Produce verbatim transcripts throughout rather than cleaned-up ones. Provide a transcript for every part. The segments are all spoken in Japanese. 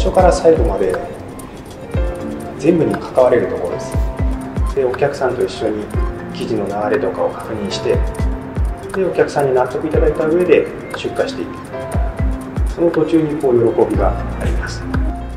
初から最後まで全部に関われるところです。で、お客さんと一緒に生地の流れとかを確認して、で、お客さんに納得いただいた上で出荷していく。その途中にこう喜びがあります。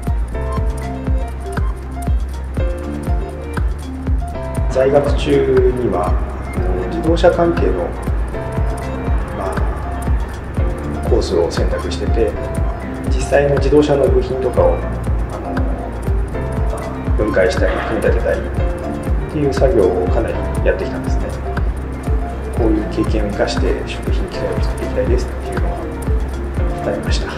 在学中には自動車関係の、まあ、コースを選択してて、実際の自動車の部品とかをあの、まあ、分解したり組み立てたりっていう作業をかなりやってきたんですね。こういう経験を生かして食品機械を作っていきたいですっていうのは伝えました。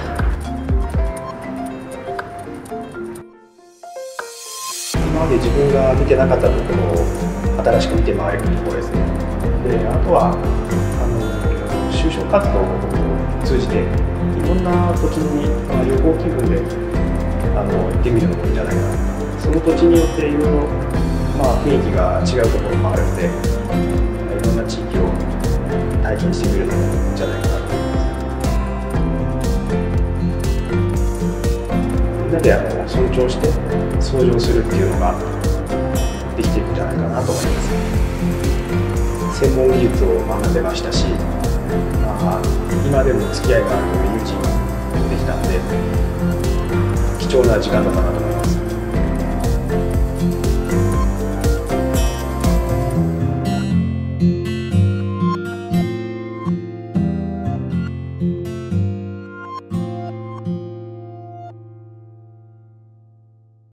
今まで自分が見てなかったところを新しく見て回れるところですね。で、あとはあの就職活動を通じていろんな土地に、まあ、旅行気分であの行ってみるのもいいんじゃないかな。その土地によっていろいろ、まあ、雰囲気が違うところもあるので、いろんな地域を体験してみるのもいいんじゃないかなと思います。みんなであの尊重して創造するっていうのができていくんじゃないかなと思います。専門技術を学んでましたし、まあ、今でも付き合いがある友人もできたので、貴重な時間だったなと思います。